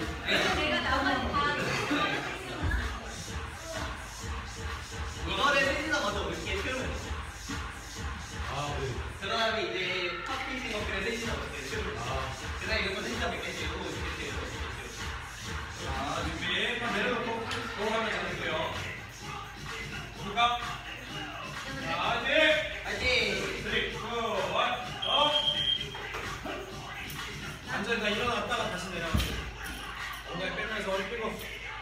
내가 나만 다 이거를 셋이서 먼저 이렇게 채우면 돼. 그 다음에 이제 팝핑 것들을 셋이서 이렇게 채우면 돼. 그 다음에 이것도 셋이서 몇 개 채우고 이렇게 채우고 자, 준비. 딱 내려놓고 돌아가면 잡을게요. 볼까? 자, 화이팅! 화이팅! 3, 2, 1, 업! 완전히 다 일어났다가 다시 내려가세요. 엉덩이 빼면서 허리 빼고.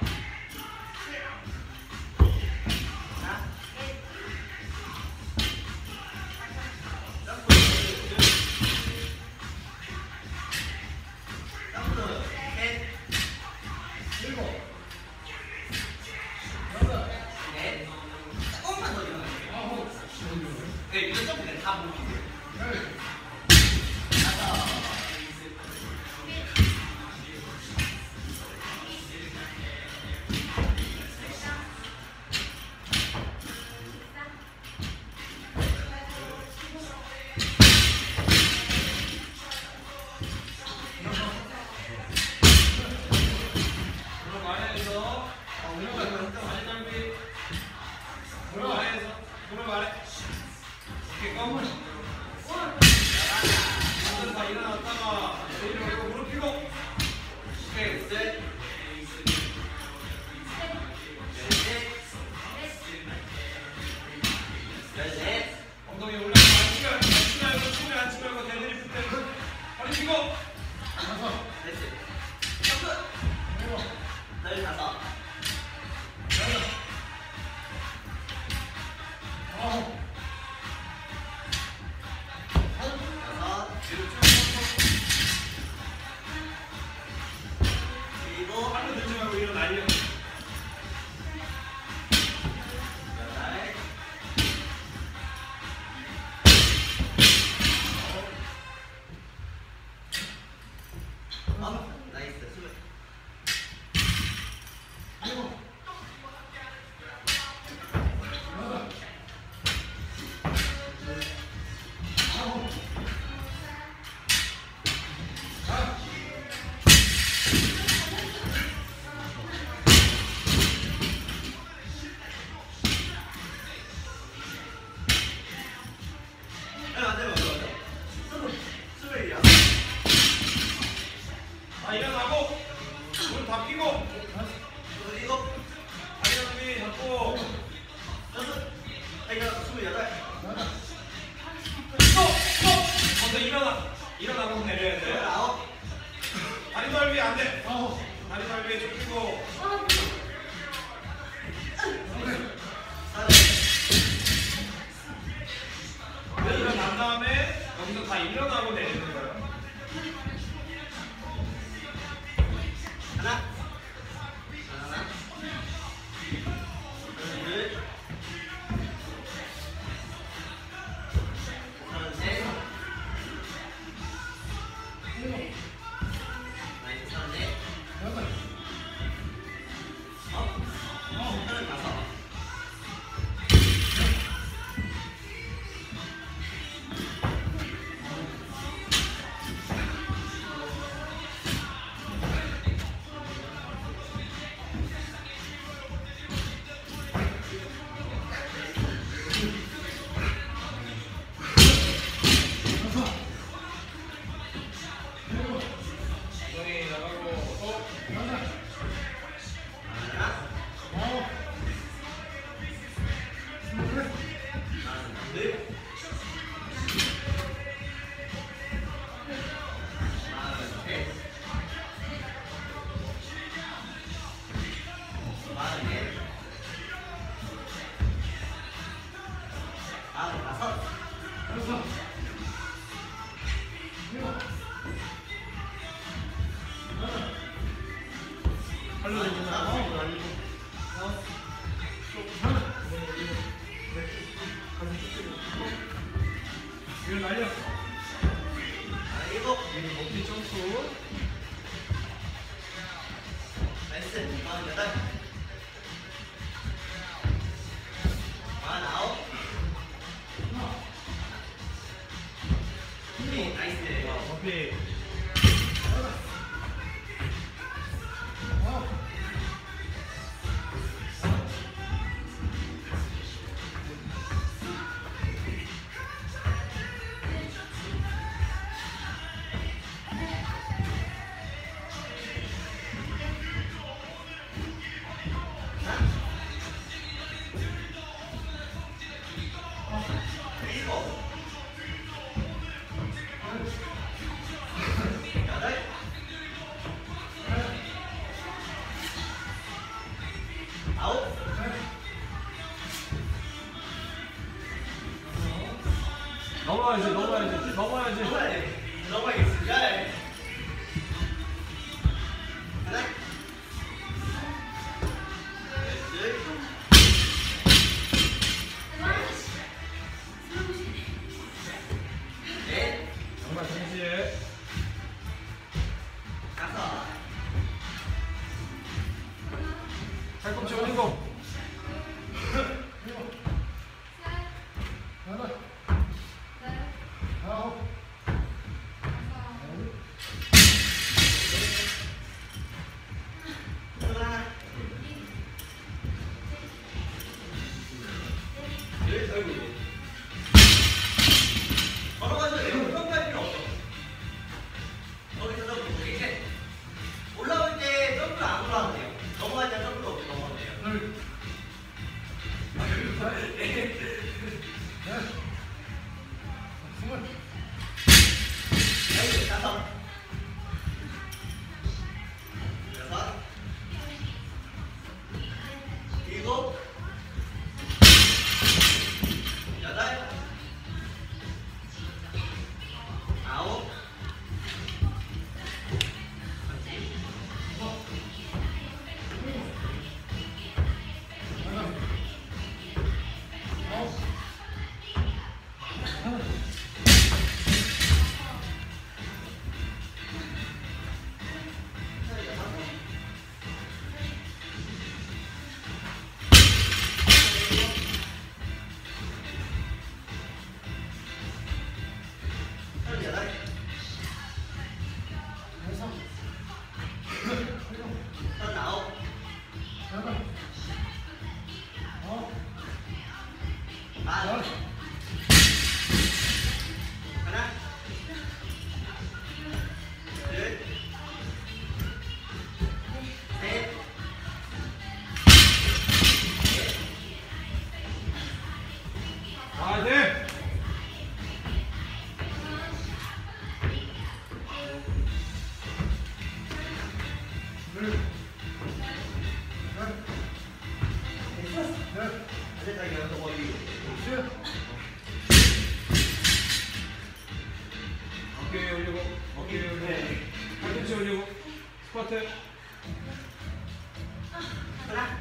일어나고 내려야 돼. 다리 넓이 안 돼. 다리 넓이 좁히고. 일어난 다음에 여기서 다 일어나고 내리는 거예요. 하나, 이걸 날려. 일곱, 높이 점프. 나이스, 48, 49. 오케이, 나이스. 높이. 넘어야지. 넘어야겠습니다. 하나. 정말 동시에. 팔꿈치 올리고. 걸어가서 평가할 필요 없어. 거기서 올라올 때 점프를 안 올라가면 돼요. 넘어갈 때 점프도 없이 넘어가면 돼요. 다섯. 여섯. 일곱. 여덟. 아홉. 어깨 올리고, 팔꿈치 올리고, 스쿼트. 하나,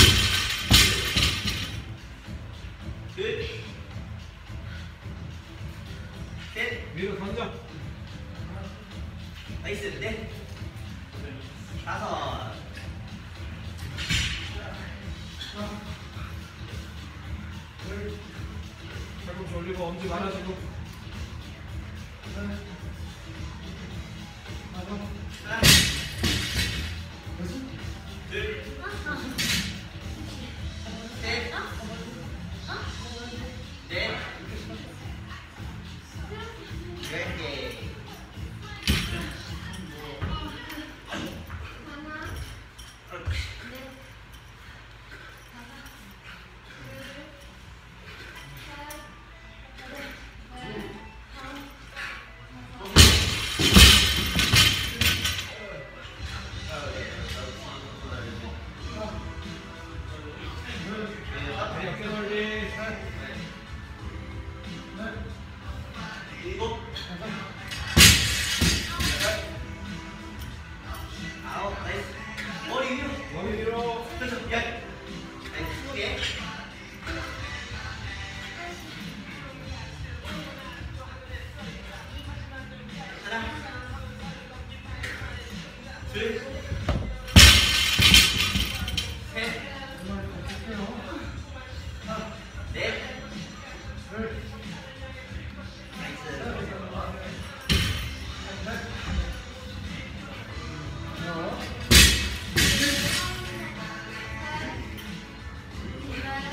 둘, 셋, 위로 던져. 나이스, 넷, 다섯, 팔꿈치 올리고, 엄지 많아지고. 하나, 둘, 셋, 넷, 10개. 어깨 넓이. 일곱, 여덟, 아홉, 나이스. 머리 위로. 머리 위로. 그렇죠. 열. 나이스, 20개. 하나, 둘, 셋, 넷, 나이스.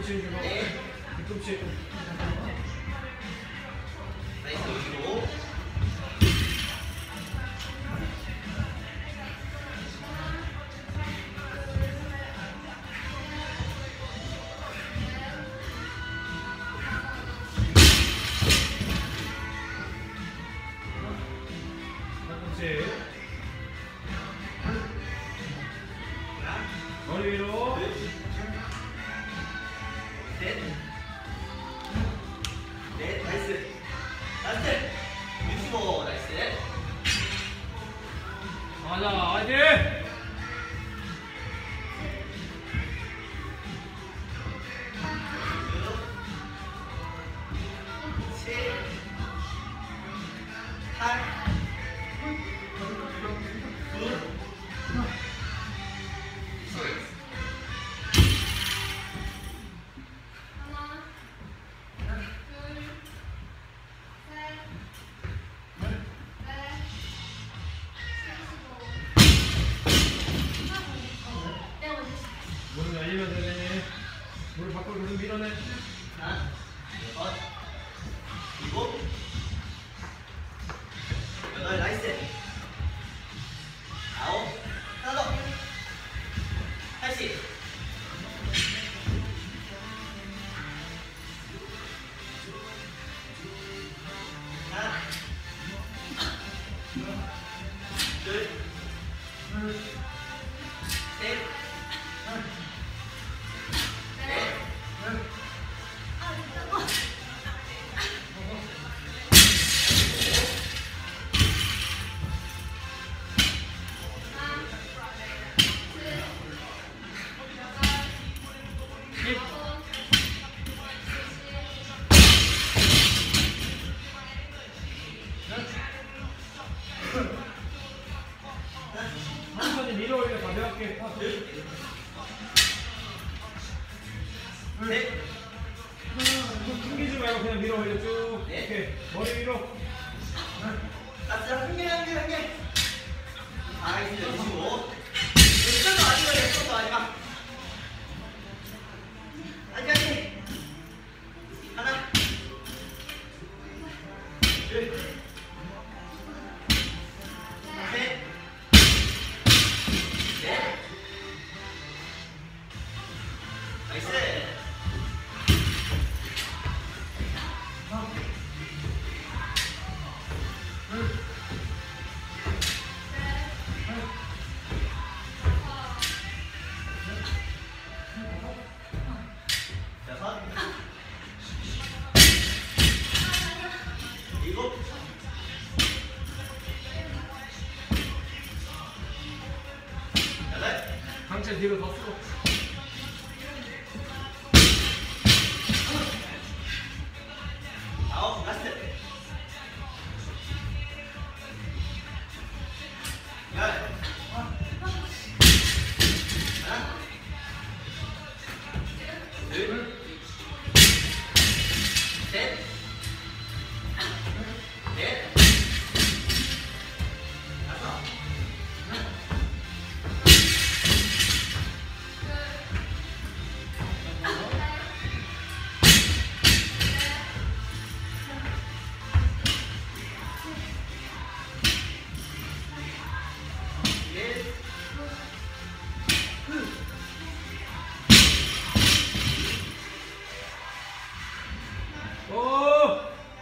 뒤꿈치 주고. 네. 뒤꿈치. 나이스 여기로. 뒤꿈치. 머리 위로. 넷. 넷. 나이스. 라스트. 65. 나이스. 가자, 화이팅! 문을 열리면 되네. 물 밖으로 계속 밀어내. 하나, 여섯, 일곱, 여덟, 나이스. 아홉, 하나 더. 80. 하나, 둘, 셋, 넷, 천천히 밀어 올려 가볍게. 넷, 숨기지 말고 그냥 밀어 올려 쭉. 네. 오케이. 머리 위로. 라스트 한 개. 나이스. 25. 손도 마지막. 손도 마지막. 아직. 하나, 둘, 셋, 넷. 나이스. 여섯, 일곱, 여덟, 강체 뒤로 더 쓰고. 아홉, 라스트. 열. 하나, 둘, 셋, 넷, 다섯, 넷, 오!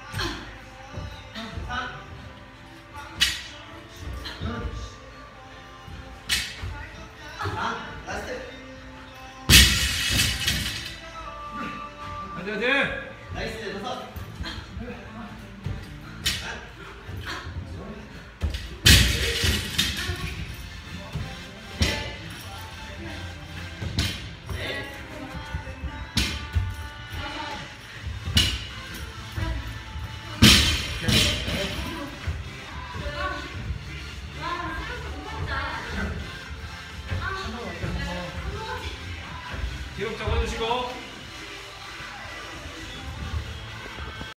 3, 라스트. 안돼 안돼.